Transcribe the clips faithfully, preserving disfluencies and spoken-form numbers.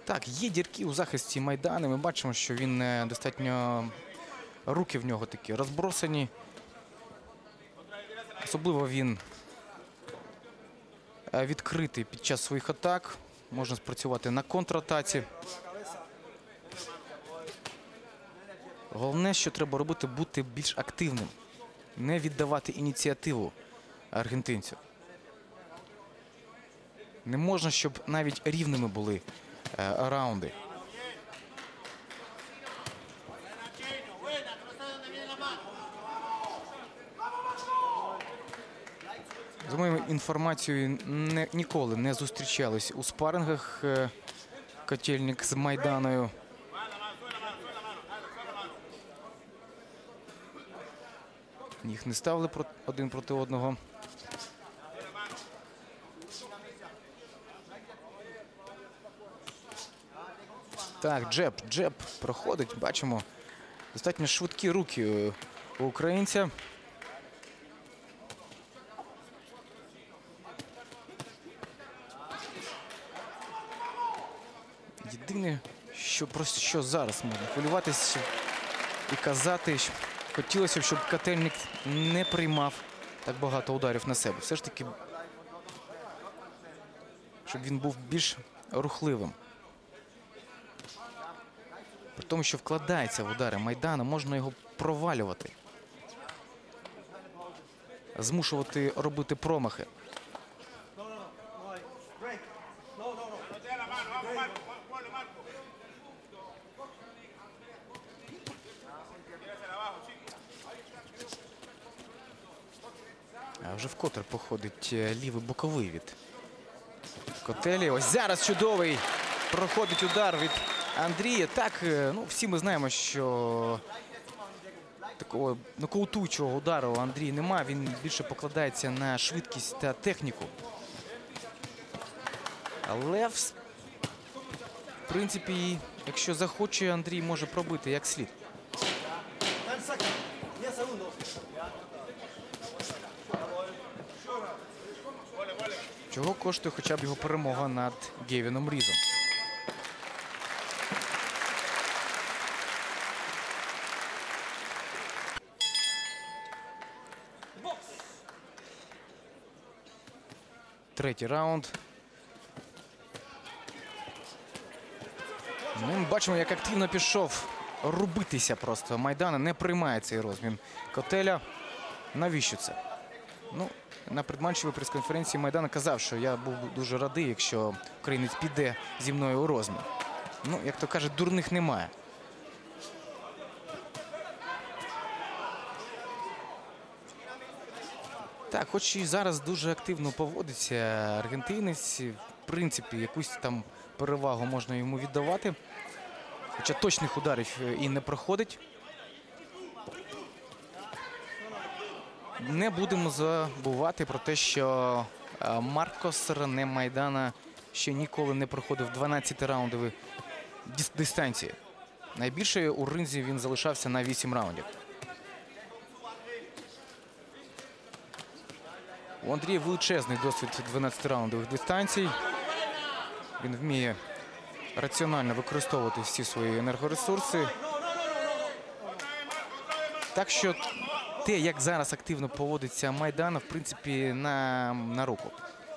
Так, є дірки у захисті Майдана. Ми бачимо, що він достатньо, руки в нього такі розбросані. Особливо він відкритий під час своїх атак. Можна спрацювати на контратаці. Головне, що треба робити, бути більш активним. Не віддавати ініціативу аргентинцю. Не можна, щоб навіть рівними були е, раунди. За моєю інформацією, не, ніколи не зустрічались у спарингах е, Котельник з Майданою. Їх не ставили один проти одного. Так, джеб, джеб проходить. Бачимо, достатньо швидкі руки у українця. Єдине, що, про що зараз можна хвилюватися і казати, що хотілося б, щоб Котельник не приймав так багато ударів на себе. Все ж таки, щоб він був більш рухливим. При тому, що вкладається в удари Майдана, можна його провалювати. Змушувати робити промахи. А вже вкотре походить лівий боковий від Котелі. Ось зараз чудовий проходить удар від Андрія. Так, ну, всі ми знаємо, що такого нокаутуючого удару у Андрія немає. Він більше покладається на швидкість та техніку. Але, в принципі, якщо захоче, Андрій може пробити як слід. Чого коштує хоча б його перемога над Гевіном Різом. Третій раунд. Ну, ми бачимо, як активно пішов рубитися просто. Майдана не приймає цей розмін Котеля. Навіщо це? Ну, на предматчевій прес-конференції Майдан казав, що я був дуже радий, якщо українець піде зі мною у розмін. Ну, як то кажуть, дурних немає. Так, хоч і зараз дуже активно поводиться аргентинець. В принципі, якусь там перевагу можна йому віддавати. Хоча точних ударів і не проходить. Не будемо забувати про те, що Маркос Рене Майдана ще ніколи не проходив дванадцятираундові дистанції. Найбільше у ринзі він залишався на вісім раундів. У Андрія величезний досвід дванадцятираундових дистанцій. Він вміє раціонально використовувати всі свої енергоресурси. Так що те, як зараз активно поводиться Майдан, в принципі, на, на руку.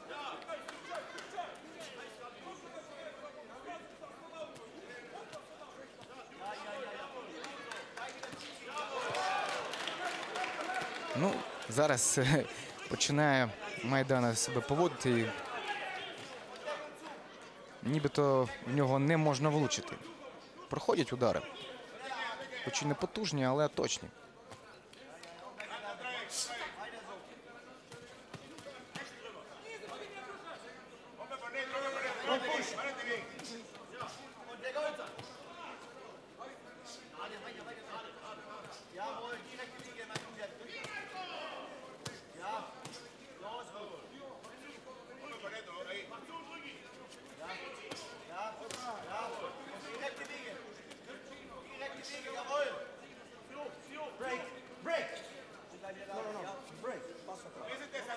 Ну, зараз починає Майдан себе поводити. Нібито в нього не можна влучити. Проходять удари. Хоч і не потужні, але точні.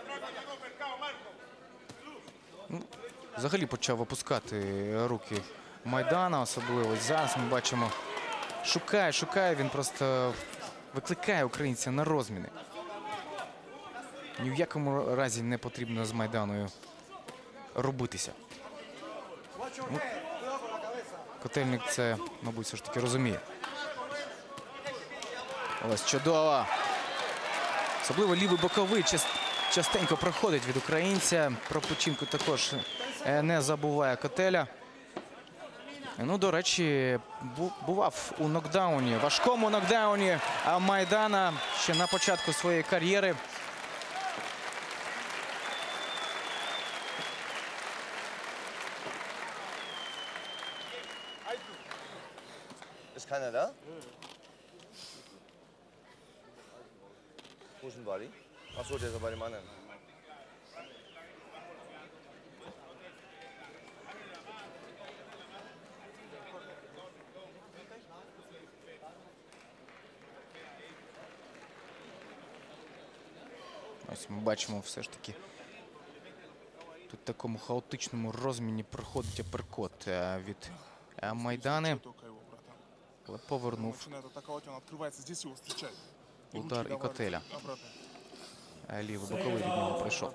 Ну, взагалі почав опускати руки Майдана, особливо зараз ми бачимо, шукає, шукає, він просто викликає українця на розміни. Ні в якому разі не потрібно з Майданою робитися. Ну, Котельник це, мабуть, все ж таки розуміє. Ось чудово. Особливо лівий боковий частенько проходить від українця. Про починку також не забуває Котеля. Ну, до речі, бував у нокдауні, важкому нокдауні Майдана ще на початку своєї кар'єри. Ist keiner da? Wo ist denn Wally? Achso, der ist bei dem anderen. Ось ми бачимо все ж таки, тут в такому хаотичному розміні проходить аперкот від Майдани. Але повернув удар і Котеля. Лівий боковий від нього пройшов.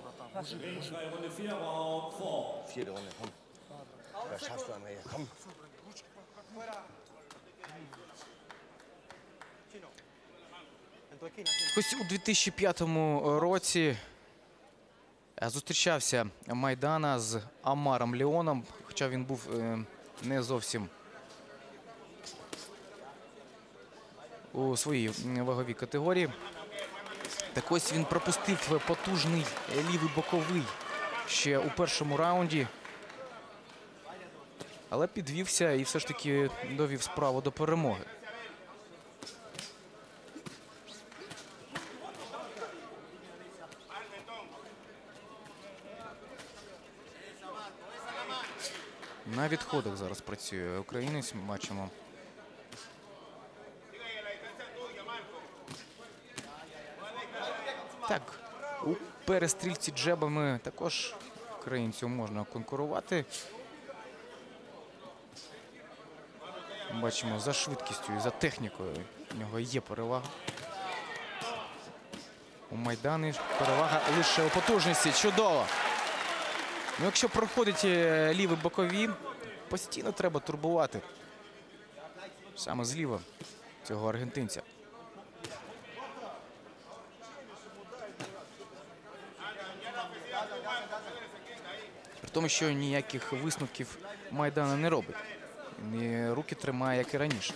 Ось у дві тисячі п'ятому році зустрічався Майдана з Амаром Леоном, хоча він був не зовсім у своїй ваговій категорії. Так ось він пропустив потужний лівий боковий ще у першому раунді. Але підвівся і все ж таки довів справу до перемоги. На відходах зараз працює українець, ми бачимо. Так, у перестрільці джебами також українцю можна конкурувати. Бачимо, за швидкістю і за технікою у нього є перевага. У Майдані перевага лише у потужності. Чудово! Ну, якщо проходить лівий бокові, постійно треба турбувати. Саме зліва цього аргентинця. При тому, що ніяких висновків Майдана не робить. Він руки тримає, як і раніше.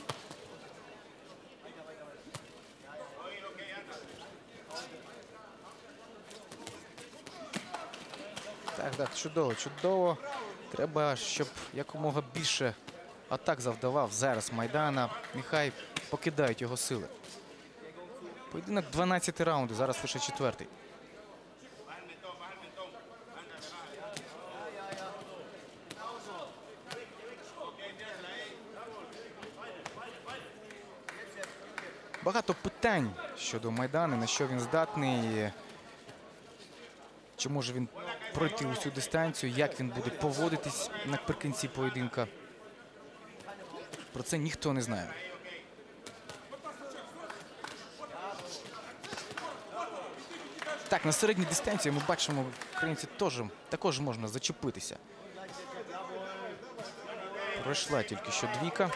Так, так, чудово, чудово. Треба, щоб якомога більше атак завдавав зараз Майдана. Нехай покидають його сили. Поєдинок дванадцятий раунд, зараз лише четвертий. Багато питань щодо Майдана, на що він здатний, чи може він пройти усю дистанцію, як він буде поводитись наприкінці поєдинка. Про це ніхто не знає. Так, на середній дистанції ми бачимо, українці теж, також можна зачепитися. Пройшла тільки що двійка.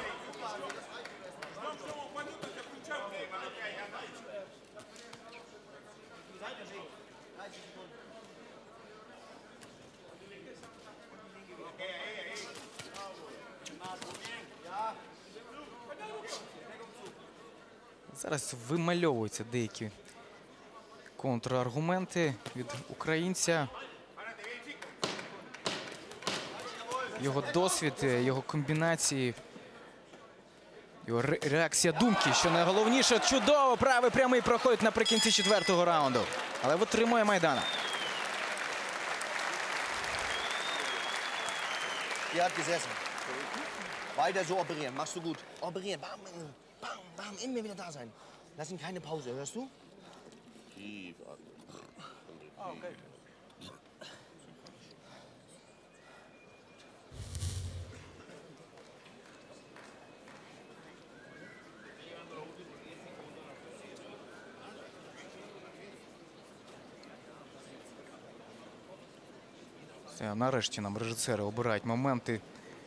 Зараз вимальовуються деякі контраргументи від українця. Його досвід, його комбінації, його реакція думки, що найголовніше, чудово, правий прямий проходить наприкінці четвертого раунду. Але витримує Майдана. Ihr habt gesessen. Weiter so operieren, machst du gut. Operieren, bam, bam, bam, immer wieder da sein. Lass ihn keine Pause, hörst du? Tief atmen. Ah, okay. Це нарешті нам режисери обирають моменти.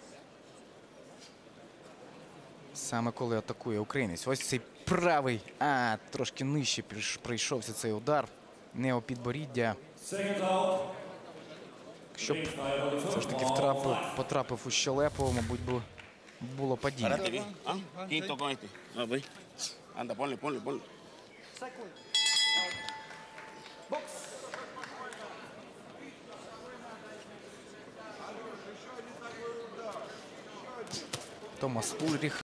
Саме коли атакує українець. Ось цей правий, а трошки нижче прийшовся цей удар. Не у підборіддя. Щоб все ж таки втрапив, потрапив у щелепу, мабуть, би було падіння. Párate aquí. ¿Ah? Quinto con este. Ah, ve. Anda, ponle, ponle, ponle. Томас Ульріх.